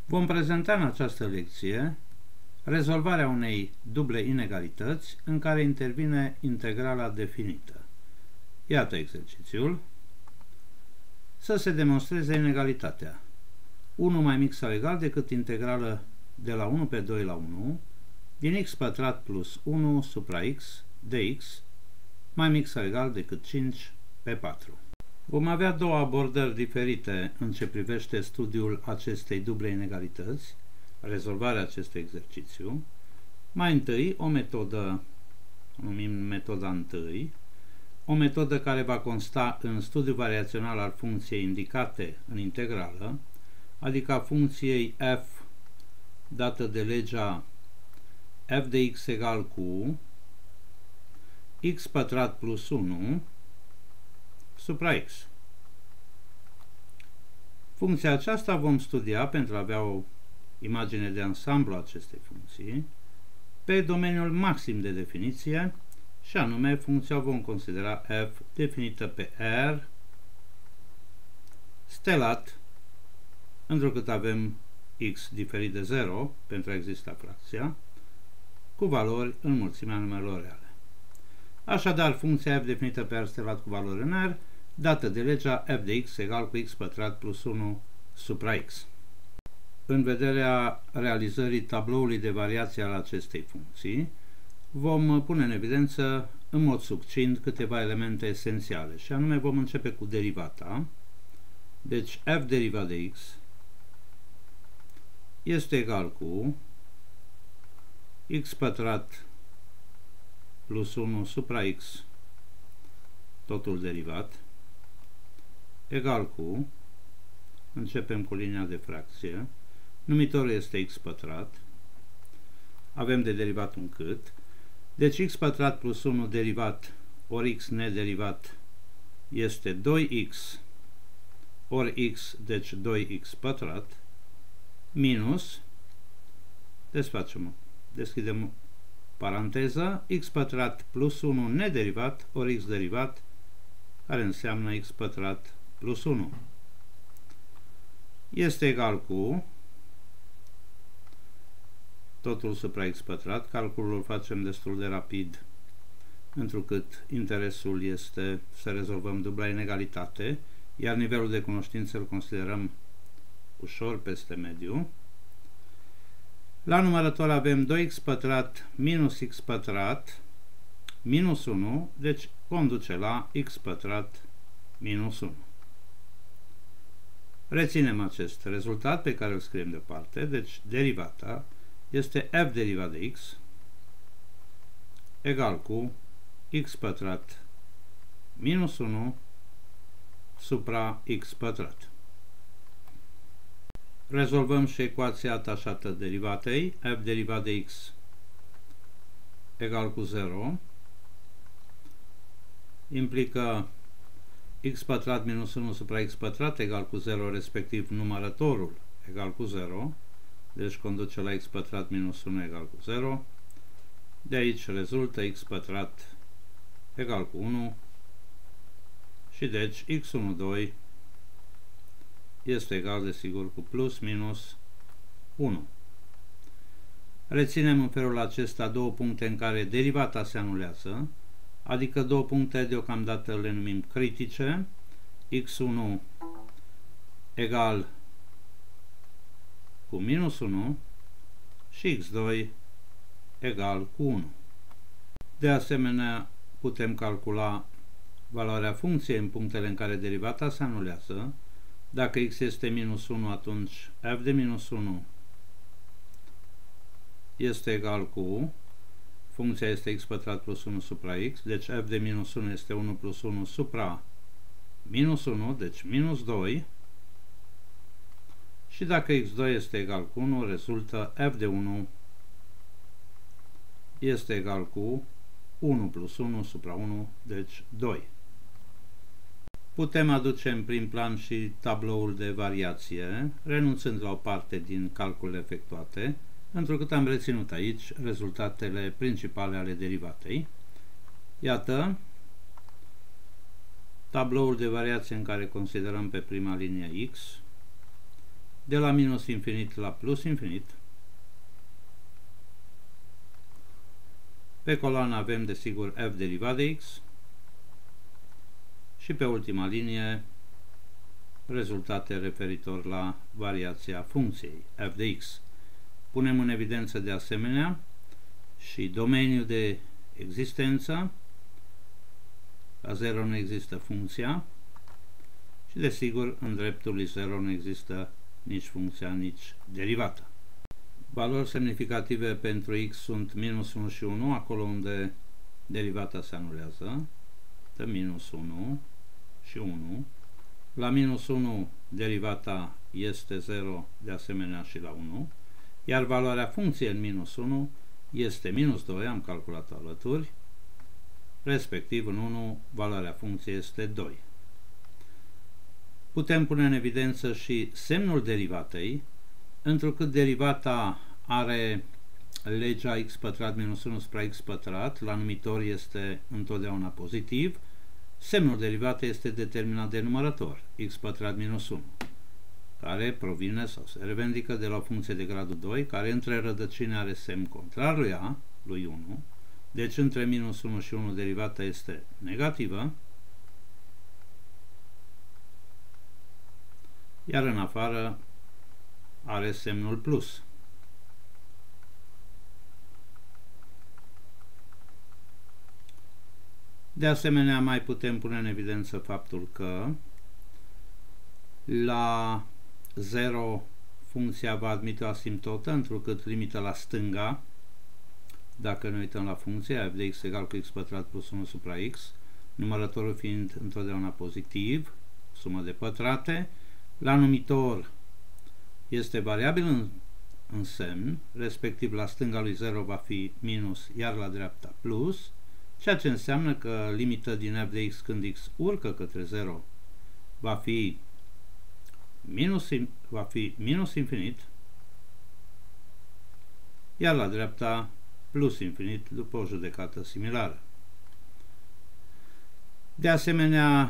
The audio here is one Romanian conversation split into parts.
Vom prezenta în această lecție rezolvarea unei duble inegalități în care intervine integrala definită. Iată exercițiul. Să se demonstreze inegalitatea 1 mai mic sau egal decât integrală de la 1 pe 2 la 1 din x pătrat plus 1 supra x dx mai mic sau egal decât 5 pe 4. Vom avea două abordări diferite în ce privește studiul acestei duble inegalități, rezolvarea acestui exercițiu. Mai întâi, o metodă, numim metoda întâi, o metodă care va consta în studiul variațional al funcției indicate în integrală, adică a funcției f dată de legea f de x egal cu x pătrat plus 1 supra x. Funcția aceasta vom studia, pentru a avea o imagine de ansamblu a acestei funcții, pe domeniul maxim de definiție, și anume funcția o vom considera f definită pe R stelat, întrucât avem x diferit de 0 pentru a exista fracția, cu valori în mulțimea numerelor reale. Așadar, funcția f definită pe R stelat cu valori în R, dată de legea f de x egal cu x pătrat plus 1 supra x. În vederea realizării tabloului de variație al acestei funcții, vom pune în evidență în mod succint câteva elemente esențiale, și anume vom începe cu derivata. Deci f derivat de x este egal cu x pătrat plus 1 supra x, totul derivat, egal cu, începem cu linia de fracție, numitorul este x pătrat, avem de derivat un cât, deci x pătrat plus 1 derivat ori x nederivat este 2x ori x, deci 2x pătrat, minus, deschidem paranteza, x pătrat plus 1 nederivat ori x derivat, care înseamnă x pătrat plus 1. Este egal cu totul supra x pătrat. Calculul îl facem destul de rapid, întrucât interesul este să rezolvăm dubla inegalitate, iar nivelul de cunoștință îl considerăm ușor peste mediu. La numărător avem 2x pătrat minus x pătrat minus 1, deci conduce la x pătrat minus 1. Reținem acest rezultat pe care îl scriem deoparte, deci derivata este f derivat de x egal cu x pătrat minus 1 supra x pătrat. Rezolvăm și ecuația atașată derivatei, f derivat de x egal cu 0, implică x pătrat minus 1 supra x pătrat egal cu 0, respectiv numărătorul egal cu 0, deci conduce la x pătrat minus 1 egal cu 0, de aici rezultă x pătrat egal cu 1 și deci x12 este egal, desigur, cu plus minus 1. Reținem în felul acesta două puncte în care derivata se anulează, adică două puncte deocamdată le numim critice, x1 egal cu minus 1 și x2 egal cu 1. De asemenea, putem calcula valoarea funcției în punctele în care derivata se anulează. Dacă x este minus 1, atunci f de minus 1 este egal cu, funcția este x pătrat plus 1 supra x, deci f de minus 1 este 1 plus 1 supra minus 1, deci minus 2, și dacă x2 este egal cu 1, rezultă f de 1 este egal cu 1 plus 1 supra 1, deci 2. Putem aduce în prim plan și tabloul de variație, renunțând la o parte din calculele efectuate, întrucât am reținut aici rezultatele principale ale derivatei. Iată tabloul de variație în care considerăm pe prima linie x, de la minus infinit la plus infinit. Pe coloană avem desigur f derivat de x și pe ultima linie rezultate referitor la variația funcției f de x. Punem în evidență de asemenea și domeniul de existență. La 0 nu există funcția și desigur în dreptul lui 0 nu există nici funcția, nici derivată. Valori semnificative pentru x sunt minus 1 și 1, acolo unde derivata se anulează, dă minus 1 și 1. La minus 1 derivata este 0, de asemenea și la 1, iar valoarea funcției în minus 1 este minus 2, am calculat alături, respectiv în 1 valoarea funcției este 2. Putem pune în evidență și semnul derivatei, întrucât derivata are legea x pătrat minus 1 supra x pătrat, la numitor este întotdeauna pozitiv, semnul derivatei este determinat de numărător, x pătrat minus 1, care provine sau se revendică de la o funcție de gradul 2, care între rădăcini are semn contrar lui a, lui 1, deci între minus 1 și 1 derivata este negativă, iar în afară are semnul plus. De asemenea, mai putem pune în evidență faptul că la 0 funcția va admite o asimtotă, întrucât limită la stânga, dacă ne uităm la funcție, f de x egal cu x pătrat plus 1 supra x, numărătorul fiind întotdeauna pozitiv, sumă de pătrate, la numitor este variabil în semn, respectiv la stânga lui 0 va fi minus, iar la dreapta plus, ceea ce înseamnă că limita din f de x când x urcă către 0 va fi minus infinit, iar la dreapta plus infinit după o judecată similară. De asemenea,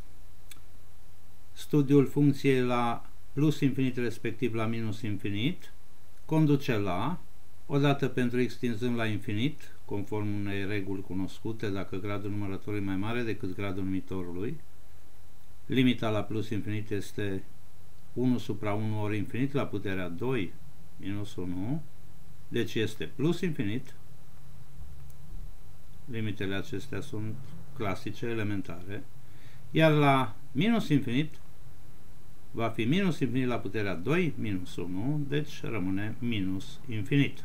studiul funcției la plus infinit respectiv la minus infinit conduce la, odată pentru x tinzând la infinit, conform unei reguli cunoscute, dacă gradul numărătorului e mai mare decât gradul numitorului, limita la plus infinit este 1 supra 1 ori infinit la puterea 2 minus 1, deci este plus infinit. Limitele acestea sunt clasice, elementare, iar la minus infinit va fi minus infinit la puterea 2 minus 1, deci rămâne minus infinit.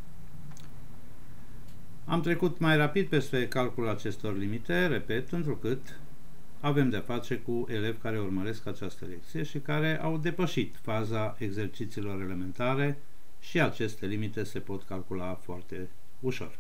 Am trecut mai rapid peste calculul acestor limite, repet, întrucât avem de-a face cu elevi care urmăresc această lecție și care au depășit faza exercițiilor elementare și aceste limite se pot calcula foarte ușor.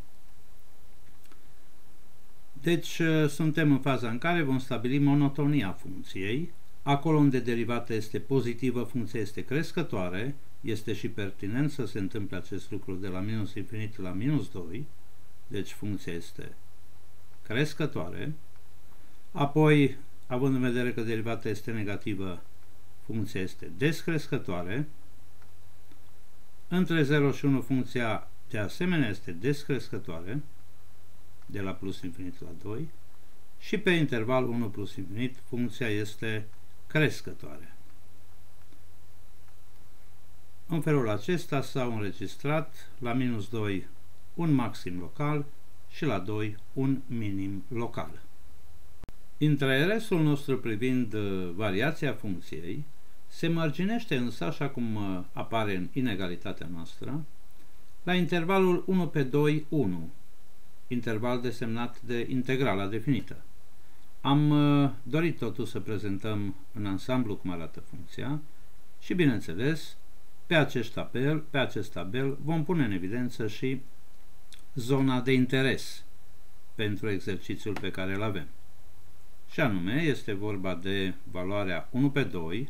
Deci, suntem în faza în care vom stabili monotonia funcției. Acolo unde derivata este pozitivă, funcția este crescătoare, este și pertinent să se întâmple acest lucru de la minus infinit la minus 2, deci funcția este crescătoare. Apoi, având în vedere că derivata este negativă, funcția este descrescătoare. Între 0 și 1 funcția de asemenea este descrescătoare, de la plus infinit la 2, și pe interval 1 plus infinit funcția este crescătoare. În felul acesta s-au înregistrat la minus 2 un maxim local și la 2 un minim local. Interesul nostru privind variația funcției se marginește însă, așa cum apare în inegalitatea noastră, la intervalul 1 pe 2, 1, interval desemnat de integrala definită. Am dorit totuși să prezentăm în ansamblu cum arată funcția și, bineînțeles, pe acest tabel vom pune în evidență și zona de interes pentru exercițiul pe care îl avem. Și anume, este vorba de valoarea 1 pe 2,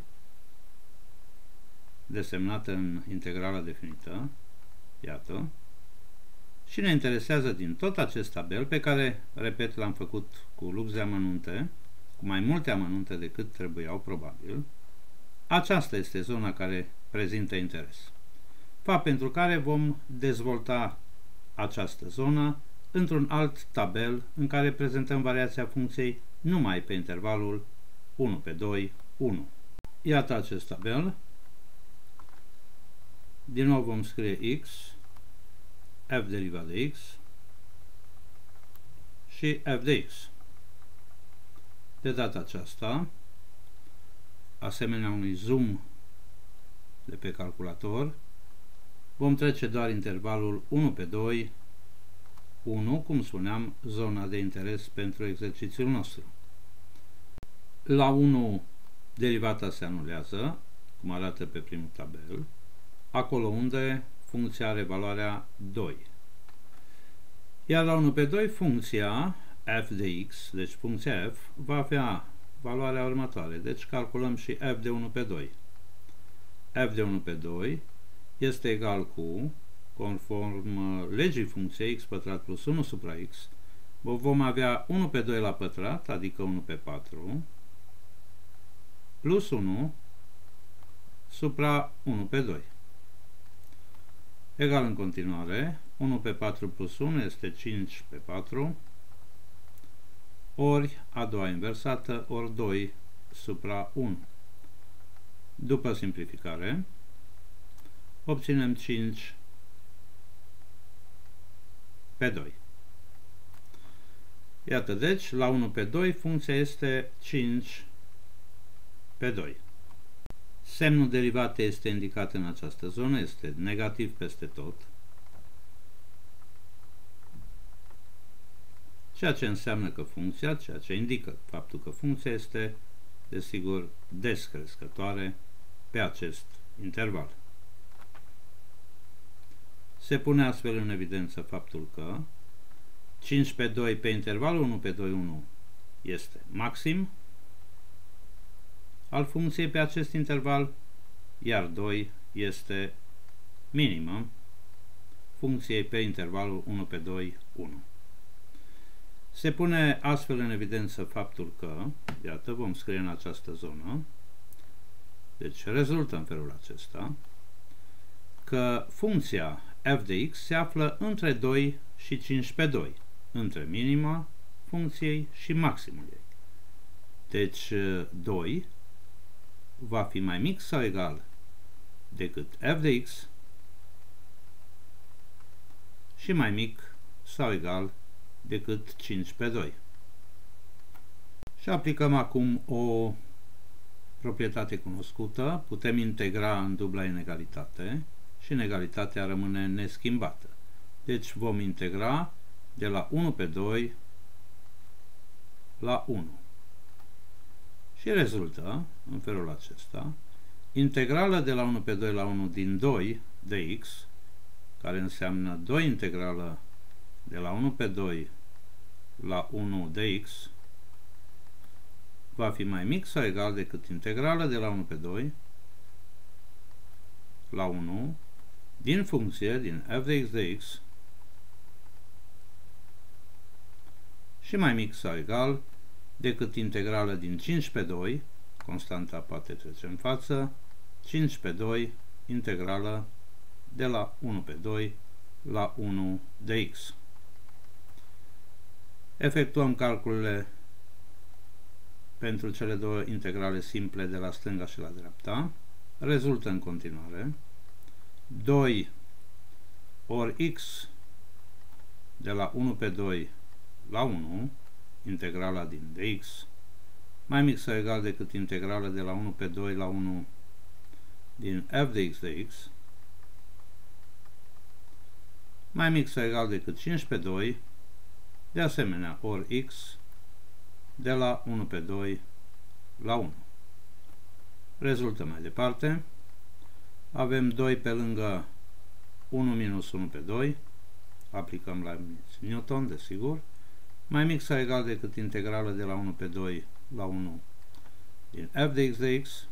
desemnată în integrala definită, iată, și ne interesează din tot acest tabel, pe care, repet, l-am făcut cu lux de amănunte, cu mai multe amănunte decât trebuiau probabil. Aceasta este zona care prezintă interes. Fapt pentru care vom dezvolta această zonă într-un alt tabel în care prezentăm variația funcției numai pe intervalul 1 pe 2, 1. Iată acest tabel. Din nou vom scrie x, f derivat de x și f de x. De data aceasta, asemenea unui zoom de pe calculator, vom trece doar intervalul 1 pe 2, 1, cum spuneam, zona de interes pentru exercițiul nostru. La 1, derivata se anulează, cum arată pe primul tabel, acolo unde funcția are valoarea 2. Iar la 1 pe 2, funcția f de x, deci funcția f, va avea valoarea următoare. Deci calculăm și f de 1 pe 2. F de 1 pe 2 este egal cu, conform legii funcției x pătrat plus 1 supra x, vom avea 1 pe 2 la pătrat, adică 1 pe 4, plus 1 supra 1 pe 2. Egal în continuare, 1 pe 4 plus 1 este 5 pe 4, ori a doua inversată, ori 2 supra 1. După simplificare, obținem 5 pe 2. Iată deci, la 1 pe 2, funcția este 5 pe 2. Semnul derivat este indicat în această zonă, este negativ peste tot, ceea ce înseamnă că funcția, ceea ce indică faptul că funcția este, desigur, descrescătoare pe acest interval. Se pune astfel în evidență faptul că 5 pe 2 pe intervalul 1 pe 2, 1 este maxim al funcției pe acest interval, iar 2 este minimum funcției pe intervalul 1 pe 2, 1. Se pune astfel în evidență faptul că, iată, vom scrie în această zonă, deci rezultă în felul acesta, că funcția f de x se află între 2 și 5 pe 2, între minima funcției și maximul ei. Deci 2 va fi mai mic sau egal decât f de x și mai mic sau egal decât 5 pe 2. Și aplicăm acum o proprietate cunoscută. Putem integra în dubla inegalitate și inegalitatea rămâne neschimbată. Deci vom integra de la 1 pe 2 la 1. Și rezultă în felul acesta integrală de la 1 pe 2 la 1 din 2 de x, care înseamnă 2 integrală de la 1 pe 2 la 1 de x, va fi mai mic sau egal decât integrală de la 1 pe 2 la 1 din funcție, din f de x de x, și mai mic sau egal decât integrală din 5 pe 2, constanta poate trece în față, 5 pe 2, integrală de la 1 pe 2 la 1 de x. Efectuăm calculele pentru cele două integrale simple de la stânga și la dreapta. Rezultă în continuare 2 ori x de la 1 pe 2 la 1, integrala din dx, mai mic sau egal decât integrala de la 1 pe 2 la 1 din f de x de x, mai mic sau egal decât 5 pe 2, de asemenea, ori x de la 1 pe 2 la 1. Rezultă mai departe. Avem 2 pe lângă 1 minus 1 pe 2. Aplicăm la Newton, desigur. Mai mic sau egal decât integrală de la 1 pe 2 la 1 din f de x de x.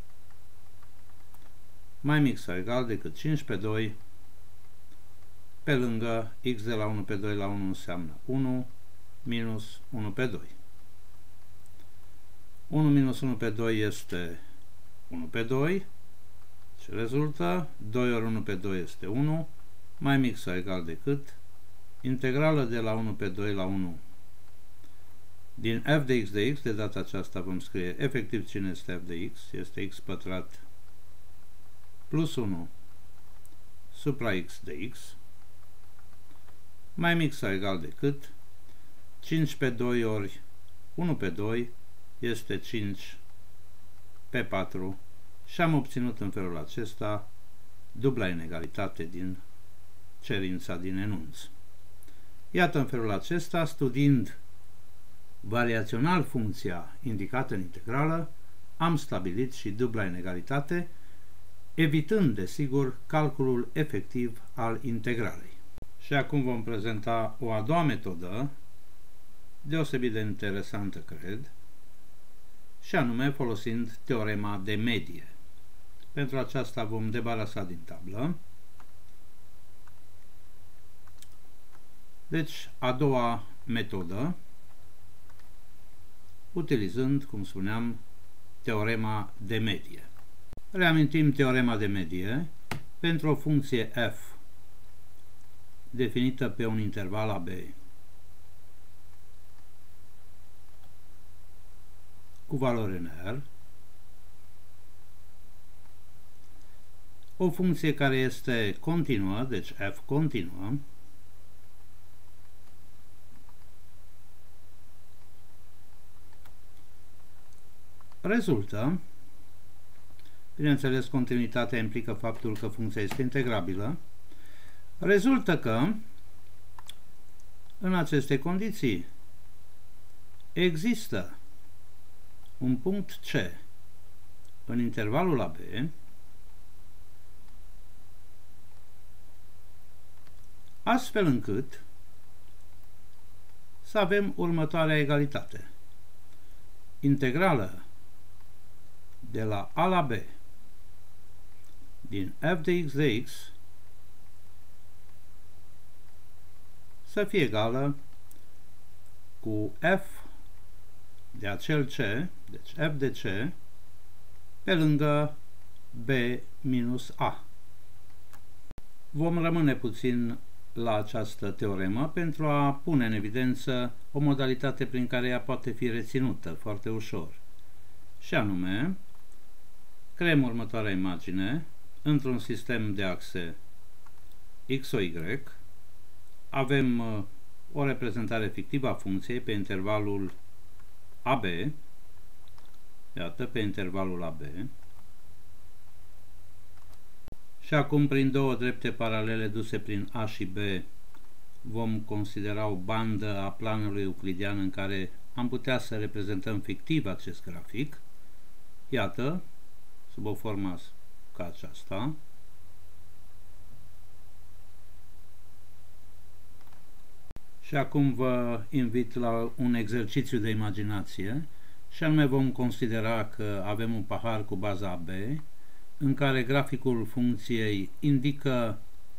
Mai mic sau egal decât 5 pe 2 pe lângă x de la 1 pe 2 la 1 înseamnă 1 minus 1 pe 2. 1 minus 1 pe 2 este 1 pe 2, Ce rezultă? 2 ori 1 pe 2 este 1, mai mic sau egal decât integrală de la 1 pe 2 la 1 din f de x de x. De data aceasta vom scrie efectiv cine este f de x, este x pătrat plus 1 supra x de x, mai mic sau egal decât 5 pe 2 ori 1 pe 2 este 5 pe 4 și am obținut în felul acesta dubla inegalitate din cerința din enunț. Iată, în felul acesta, studiind variațional funcția indicată în integrală, am stabilit și dubla inegalitate, evitând, desigur, calculul efectiv al integralei. Și acum vom prezenta o a doua metodă, deosebit de interesantă, cred, și anume folosind teorema de medie. Pentru aceasta vom debarasa din tablă. Deci, a doua metodă, utilizând, cum spuneam, teorema de medie. Reamintim teorema de medie pentru o funcție f definită pe un interval AB cu valori în R, o funcție care este continuă, deci f continuă, rezultă, bineînțeles, continuitatea implică faptul că funcția este integrabilă, rezultă că în aceste condiții există un punct C în intervalul AB astfel încât să avem următoarea egalitate. Integrală de la A la B din f de x de x să fie egală cu f de acel C, deci f de C, pe lângă B minus A. Vom rămâne puțin la această teoremă pentru a pune în evidență o modalitate prin care ea poate fi reținută foarte ușor. Și anume, creăm următoarea imagine într-un sistem de axe x-o-y. Avem o reprezentare fictivă a funcției pe intervalul AB, iată, pe intervalul AB, și acum prin două drepte paralele duse prin A și B vom considera o bandă a planului euclidian în care am putea să reprezentăm fictiv acest grafic, iată, sub o formă ca aceasta. Și acum vă invit la un exercițiu de imaginație și anume vom considera că avem un pahar cu baza AB în care graficul funcției indică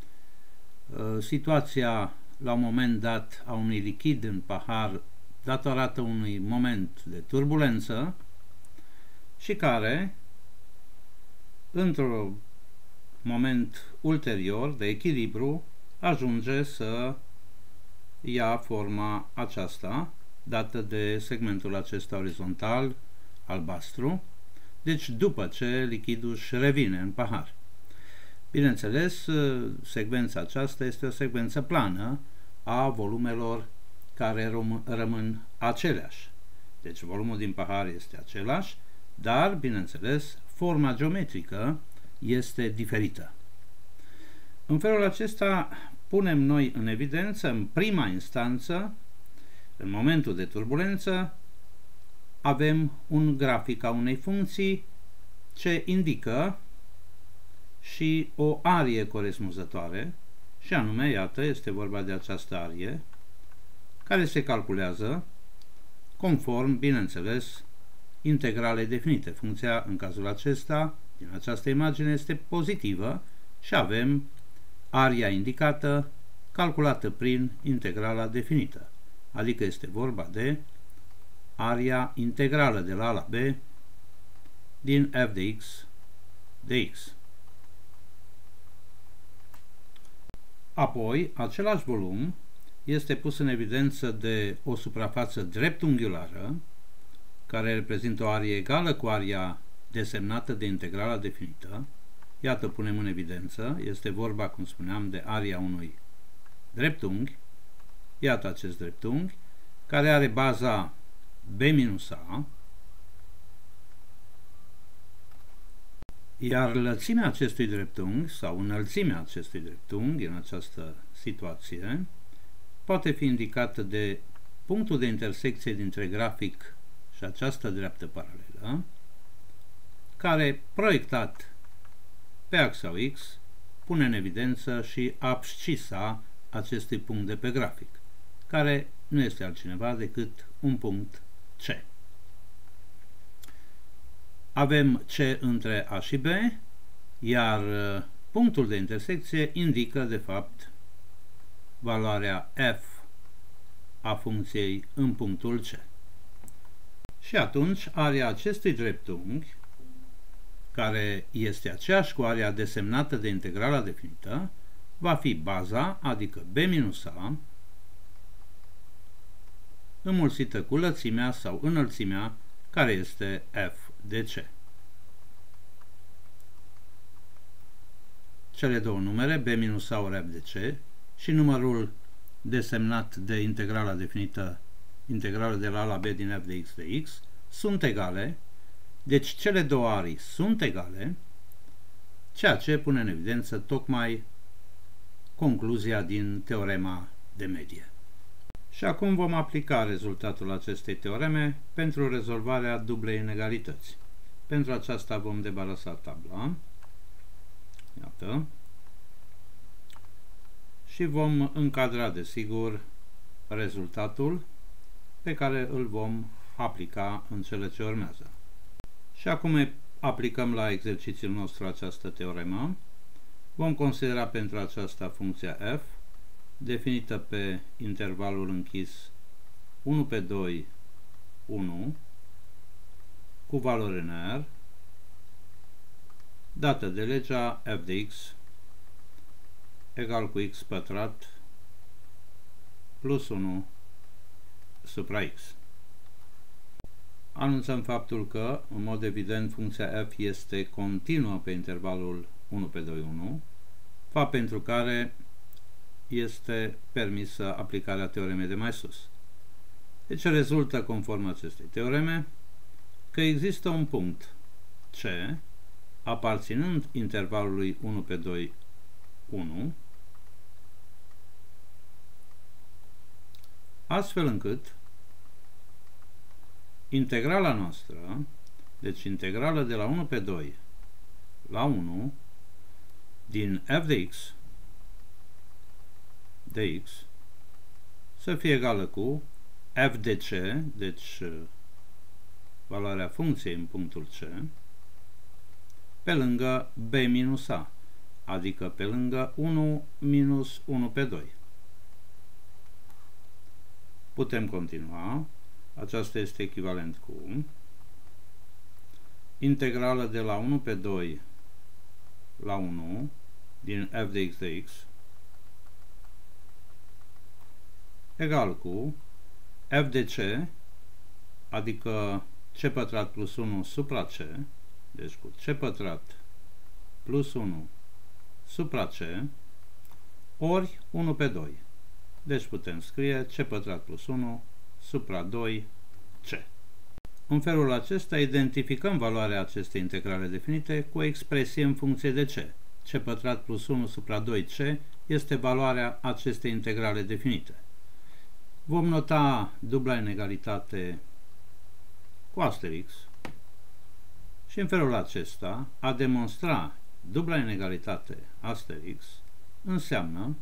situația la un moment dat a unui lichid în pahar datorată unui moment de turbulență și care, într-un moment ulterior de echilibru, ajunge să ia forma aceasta, dată de segmentul acesta orizontal, albastru, deci după ce lichidul își revine în pahar. Bineînțeles, secvența aceasta este o secvență plană a volumelor care rămân aceleași. Deci volumul din pahar este același, dar, bineînțeles, forma geometrică este diferită. În felul acesta punem noi în evidență, în prima instanță, în momentul de turbulență, avem un grafic a unei funcții ce indică și o arie corespunzătoare, și anume, iată, este vorba de această arie, care se calculează conform, bineînțeles, integrale definite. Funcția, în cazul acesta, din această imagine, este pozitivă și avem aria indicată calculată prin integrala definită, adică este vorba de aria integrală de la A la B din f de x de x. Apoi, același volum este pus în evidență de o suprafață dreptunghiulară, care reprezintă o arie egală cu aria desemnată de integrala definită. Iată, punem în evidență, este vorba, cum spuneam, de aria unui dreptunghi. Iată acest dreptunghi, care are baza B minus A, iar lățimea acestui dreptunghi sau înălțimea acestui dreptunghi în această situație poate fi indicată de punctul de intersecție dintre grafic și această dreaptă paralelă, care, proiectat pe axa X, pune în evidență și abscisa acestui punct de pe grafic, care nu este altcineva decât un punct C. Avem C între A și B, iar punctul de intersecție indică, de fapt, valoarea f a funcției în punctul C. Și atunci, aria acestui dreptunghi, care este aceeași cu aria desemnată de integrala definită, va fi baza, adică B minus A, înmulțită cu lățimea sau înălțimea, care este f de C. Cele două numere, B minus A ori f de C, și numărul desemnat de integrala definită, integrală de la A la B din f de x, sunt egale, deci cele două arii sunt egale, ceea ce pune în evidență tocmai concluzia din teorema de medie. Și acum vom aplica rezultatul acestei teoreme pentru rezolvarea dublei inegalități. Pentru aceasta vom debarasa tabla. Iată. Și vom încadra, desigur, rezultatul pe care îl vom aplica în cele ce urmează. Și acum aplicăm la exercițiul nostru această teoremă. Vom considera pentru aceasta funcția f, definită pe intervalul închis 1 pe 2, 1, cu valori în R, dată de legea f de x egal cu x pătrat plus 1 supra x. Anunțăm faptul că, în mod evident, funcția f este continuă pe intervalul 1 pe 2, 1, fapt pentru care este permisă aplicarea teoremei de mai sus. Deci rezultă, conform acestei teoreme, că există un punct C aparținând intervalului 1 pe 2, 1, astfel încât integrala noastră, deci integrala de la 1 pe 2 la 1 din f de x să fie egală cu f de c, deci valoarea funcției în punctul C, pe lângă b minus a, adică pe lângă 1 minus 1 pe 2. Putem continua. Aceasta este echivalent cu integrală de la 1 pe 2 la 1 din f de x de x egal cu f de c, adică c pătrat plus 1 supra c, deci cu c pătrat plus 1 supra c, ori 1 pe 2. Deci putem scrie c pătrat plus 1 supra 2c. În felul acesta identificăm valoarea acestei integrale definite cu o expresie în funcție de c. c pătrat plus 1 supra 2c este valoarea acestei integrale definite. Vom nota dubla inegalitate cu asterix și în felul acesta a demonstra dubla inegalitate asterix înseamnă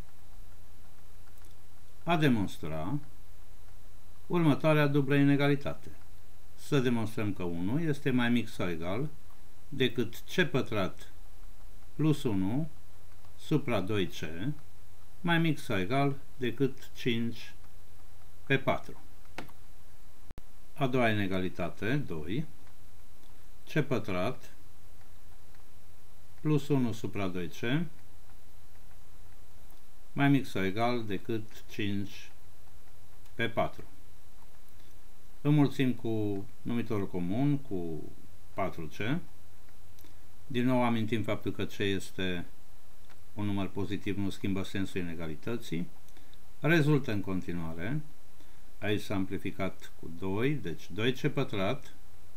a demonstra următoarea dublă inegalitate. Să demonstrăm că 1 este mai mic sau egal decât c pătrat plus 1 supra 2c mai mic sau egal decât 5 pe 4. A doua inegalitate, 2, c pătrat plus 1 supra 2c mai mic sau egal decât 5 pe 4. Înmulțim cu numitorul comun, cu 4c. Din nou amintim faptul că c este un număr pozitiv, nu schimbă sensul inegalității. Rezultă în continuare, aici s-a amplificat cu 2, deci 2c pătrat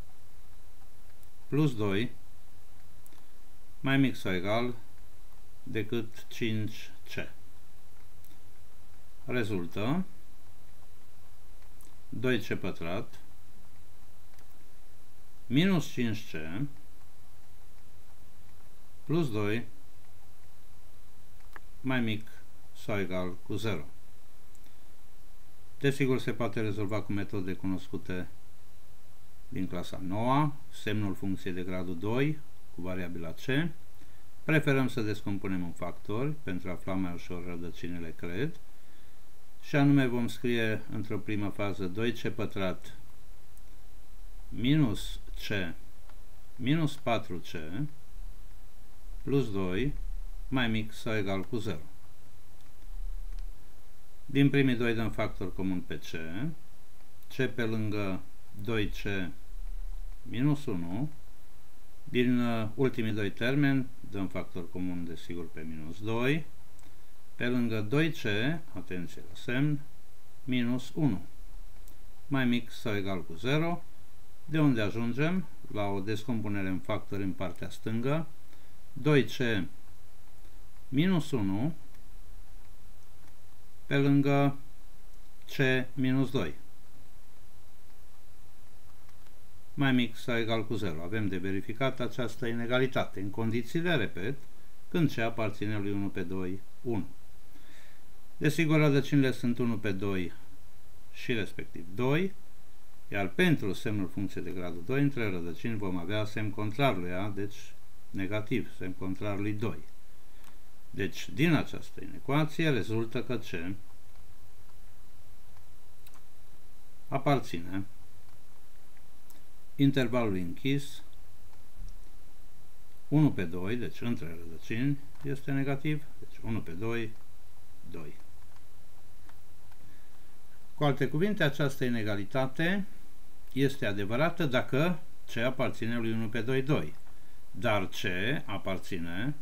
plus 2 mai mic sau egal decât 5c. Rezultă 2c pătrat minus 5c plus 2 mai mic sau egal cu 0. Desigur, se poate rezolva cu metode cunoscute din clasa 9, semnul funcției de gradul 2 cu variabila c. Preferăm să descompunem în factori pentru a afla mai ușor rădăcinile, cred. Și anume vom scrie într-o primă fază 2c pătrat minus c minus 4c plus 2 mai mic sau egal cu 0. Din primii doi dăm factor comun pe c. C pe lângă 2c minus 1. Din ultimii doi termeni dăm factor comun, desigur, pe minus 2. Pe lângă 2c, atenție la semn, minus 1. Mai mic sau egal cu 0. De unde ajungem la o descompunere în factori în partea stângă. 2c minus 1 pe lângă c minus 2. Mai mic sau egal cu 0. Avem de verificat această inegalitate în condițiile, repet, când c aparține lui 1 pe 2, 1. Desigur, rădăcinile sunt 1 pe 2 și respectiv 2, iar pentru semnul funcție de gradul 2, între rădăcini vom avea semn contrar lui a, deci negativ, semn contrar lui 2. Deci, din această inecuație rezultă că c aparține intervalului închis 1 pe 2, deci între rădăcini este negativ, deci 1 pe 2, 2. Cu alte cuvinte, această inegalitate este adevărată dacă c aparține lui 1 pe 2, 2, dar c aparține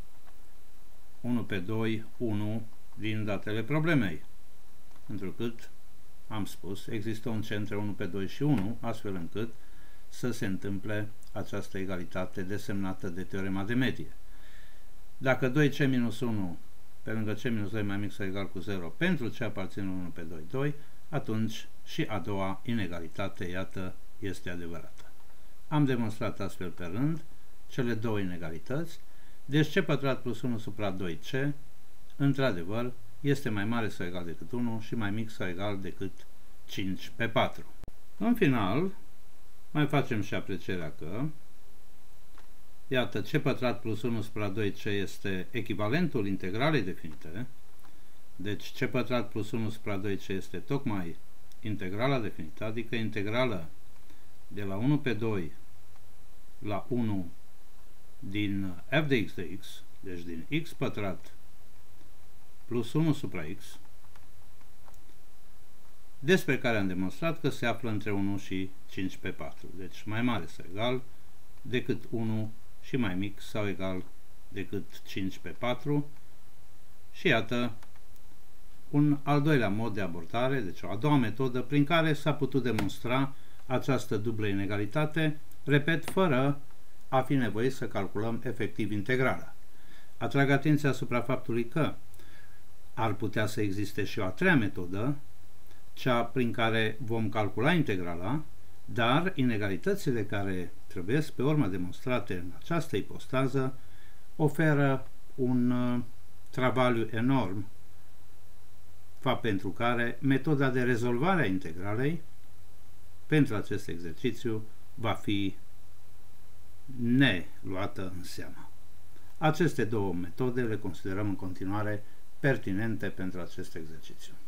1 pe 2, 1 din datele problemei, întrucât, am spus, există un c între 1 pe 2 și 1, astfel încât să se întâmple această egalitate desemnată de teorema de medie. Dacă 2c minus 1 pe lângă c minus 2 mai mic sau egal cu 0 pentru c aparține 1 pe 2, 2, atunci și a doua inegalitate, iată, este adevărată. Am demonstrat astfel pe rând cele două inegalități, deci c pătrat plus 1 supra 2c, într-adevăr, este mai mare sau egal decât 1 și mai mic sau egal decât 5 pe 4. În final, mai facem și aprecierea că, iată, c pătrat plus 1 supra 2c este echivalentul integralei definite, deci c pătrat plus 1 supra 2c este tocmai integrala definită, adică integrala de la 1 pe 2 la 1 din f de x de x, deci din x pătrat plus 1 supra x, despre care am demonstrat că se află între 1 și 5 pe 4, deci mai mare sau egal decât 1 și mai mic sau egal decât 5 pe 4. Și iată un al doilea mod de abordare, deci o a doua metodă prin care s-a putut demonstra această dublă inegalitate, repet, fără a fi nevoit să calculăm efectiv integrala. Atrag atenția asupra faptului că ar putea să existe și o a treia metodă, cea prin care vom calcula integrala, dar inegalitățile care trebuie pe urmă demonstrate în această ipostază oferă un travaliu enorm, fapt pentru care metoda de rezolvare a integralei pentru acest exercițiu va fi neluată în seamă. Aceste două metode le considerăm în continuare pertinente pentru acest exercițiu.